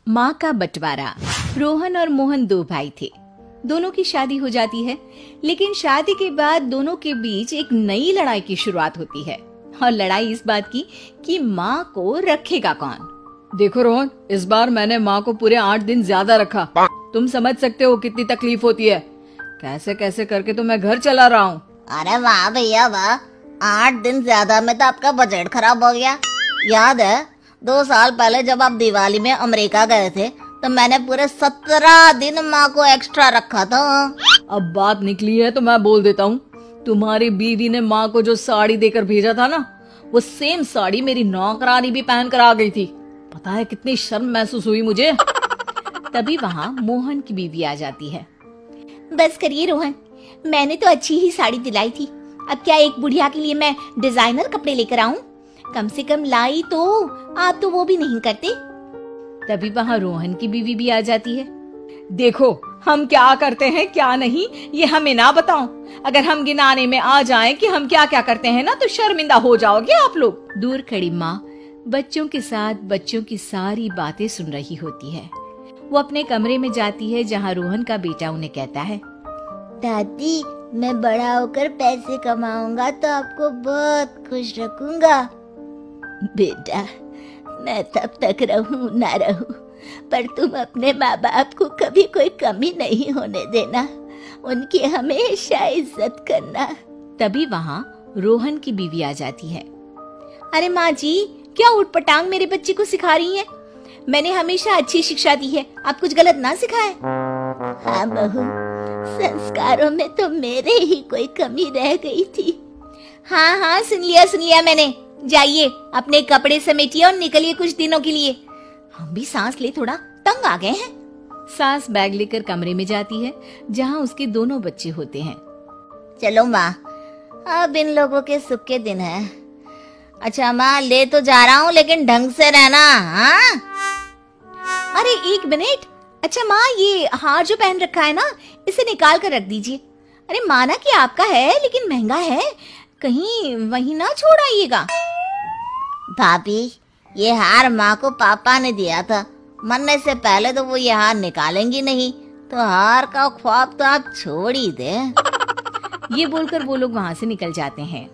माँ का बंटवारा। रोहन और मोहन दो भाई थे। दोनों की शादी हो जाती है, लेकिन शादी के बाद दोनों के बीच एक नई लड़ाई की शुरुआत होती है। और लड़ाई इस बात की कि माँ को रखेगा कौन। देखो रोहन, इस बार मैंने माँ को पूरे 8 दिन ज्यादा रखा। तुम समझ सकते हो कितनी तकलीफ होती है। कैसे कैसे करके तो मैं घर चला रहा हूँ। अरे वाह भैया वाह, 8 दिन ज्यादा में तो आपका बजट खराब हो गया। याद है 2 साल पहले जब आप दिवाली में अमेरिका गए थे तो मैंने पूरे 17 दिन माँ को एक्स्ट्रा रखा था। अब बात निकली है तो मैं बोल देता हूँ, तुम्हारी बीवी ने माँ को जो साड़ी देकर भेजा था ना, वो सेम साड़ी मेरी नौकरानी भी पहन कर आ गई थी। पता है कितनी शर्म महसूस हुई मुझे। तभी वहाँ मोहन की बीवी आ जाती है। बस करिए रोहन, मैंने तो अच्छी ही साड़ी दिलाई थी। अब क्या एक बुढ़िया के लिए मैं डिजाइनर कपड़े लेकर आऊं? कम से कम लाई तो, आप तो वो भी नहीं करते। तभी वहाँ रोहन की बीवी भी आ जाती है। देखो हम क्या करते हैं क्या नहीं, ये हमें ना बताओ। अगर हम गिनाने में आ जाएं कि हम क्या क्या करते हैं ना, तो शर्मिंदा हो जाओगे आप लोग। दूर खड़ी माँ बच्चों के साथ बच्चों की सारी बातें सुन रही होती है। वो अपने कमरे में जाती है जहाँ रोहन का बेटा उन्हें कहता है, दादी मैं बड़ा होकर पैसे कमाऊंगा तो आपको बहुत खुश रखूंगा। बेटा मैं तब तक रहूं ना रहूं, पर तुम अपने माँ बाप को कभी कोई कमी नहीं होने देना, उनकी हमेशा इज्जत करना। तभी वहाँ रोहन की बीवी आ जाती है। अरे माँ जी, क्या उठपटांग मेरे बच्चे को सिखा रही हैं? मैंने हमेशा अच्छी शिक्षा दी है, आप कुछ गलत ना सिखाए। हाँ बहू, संस्कारों में तो मेरे ही कोई कमी रह गई थी। हाँ हाँ सुन लिया मैंने। जाइए अपने कपड़े समेटिए और निकलिए कुछ दिनों के लिए। हम भी सांस ले, थोड़ा तंग आ गए हैं। सास बैग लेकर कमरे में जाती है जहाँ उसके दोनों बच्चे होते हैं। चलो माँ, अब इन लोगों के सुख के दिन है। अच्छा माँ, ले तो जा रहा हूँ लेकिन ढंग से रहना। हाँ अरे एक मिनट। अच्छा माँ, ये हार जो पहन रखा है ना, इसे निकाल कर रख दीजिए। अरे माना कि आपका है लेकिन महंगा है, कहीं वहीं ना छोड़ आइएगा। भाभी, ये हार माँ को पापा ने दिया था। मरने से पहले तो वो ये हार निकालेंगी नहीं, तो हार का ख्वाब तो आप छोड़ ही दे। ये बोलकर वो लोग वहाँ से निकल जाते हैं।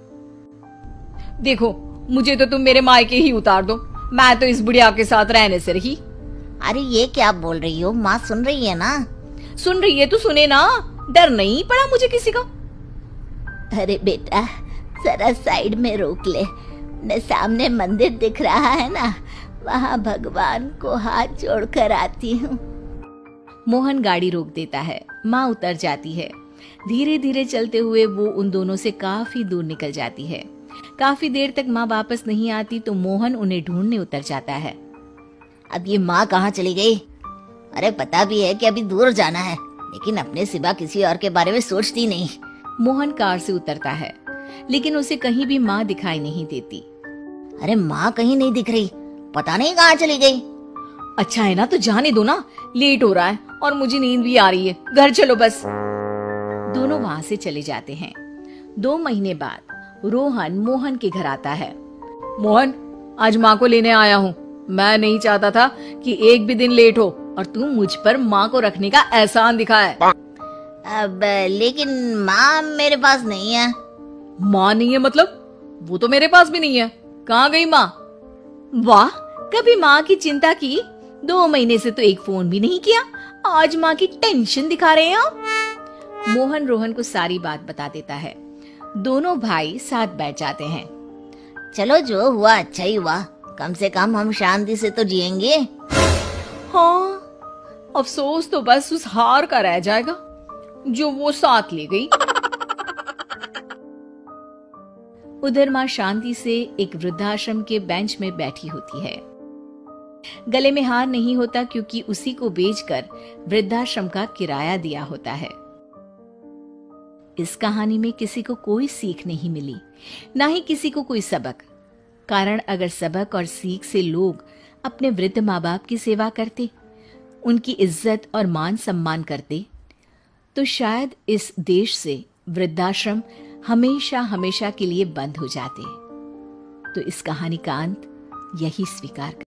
देखो मुझे तो तुम मेरे मायके ही उतार दो, मैं तो इस बुढ़िया के साथ रहने से रही। अरे ये क्या बोल रही हो? माँ सुन रही है ना? सुन रही है तो सुने ना, डर नहीं पड़ा मुझे किसी का। अरे बेटा जरा साइड में रोक ले, न सामने मंदिर दिख रहा है ना, वहाँ भगवान को हाथ जोड़कर आती हूँ। मोहन गाड़ी रोक देता है। माँ उतर जाती है। धीरे धीरे चलते हुए वो उन दोनों से काफी दूर निकल जाती है। काफी देर तक माँ वापस नहीं आती तो मोहन उन्हें ढूंढने उतर जाता है। अब ये माँ कहाँ चली गई? अरे पता भी है कि अभी दूर जाना है, लेकिन अपने सिवा किसी और के बारे में सोचती नहीं। मोहन कार से उतरता है, लेकिन उसे कहीं भी माँ दिखाई नहीं देती। अरे माँ कहीं नहीं दिख रही, पता नहीं कहाँ चली गई। अच्छा है ना, तो जाने दो ना, लेट हो रहा है और मुझे नींद भी आ रही है, घर चलो बस। दोनों वहाँ से चले जाते हैं। 2 महीने बाद रोहन मोहन के घर आता है। मोहन, आज माँ को लेने आया हूँ। मैं नहीं चाहता था कि एक भी दिन लेट हो और तू मुझ पर माँ को रखने का एहसान दिखाए। अब लेकिन माँ मेरे पास नहीं है। माँ नहीं है मतलब? वो तो मेरे पास भी नहीं है। कहाँ गई माँ? वाह, कभी माँ की चिंता की? 2 महीने से तो एक फोन भी नहीं किया, आज माँ की टेंशन दिखा रहे हैं आप। मोहन रोहन को सारी बात बता देता है। दोनों भाई साथ बैठ जाते हैं। चलो जो हुआ अच्छा ही हुआ, कम से कम हम शांति से तो जिएंगे। हाँ, अफसोस तो बस उस हार का रह जाएगा जो वो साथ ले गई। उधर माँ शांति से एक वृद्धाश्रम के बेंच में बैठी होती है। गले में हार नहीं होता क्योंकि उसी को बेचकर वृद्धाश्रम का किराया दिया होता है। इस कहानी में किसी को कोई सीख नहीं मिली, ना ही किसी को कोई सबक। कारण अगर सबक और सीख से लोग अपने वृद्ध माँ बाप की सेवा करते, उनकी इज्जत और मान सम्मान करते, तो शायद इस देश से वृद्धाश्रम हमेशा हमेशा के लिए बंद हो जाते। तो इस कहानी का अंत यही स्वीकार